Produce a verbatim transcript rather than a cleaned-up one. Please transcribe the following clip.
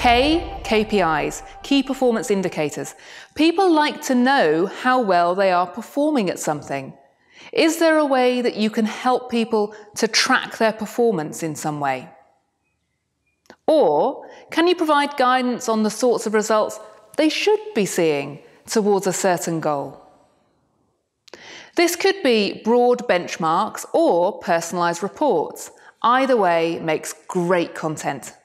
K, K P Is, key performance indicators. People like to know how well they are performing at something. Is there a way that you can help people to track their performance in some way? Or can you provide guidance on the sorts of results they should be seeing towards a certain goal? This could be broad benchmarks or personalised reports. Either way makes great content.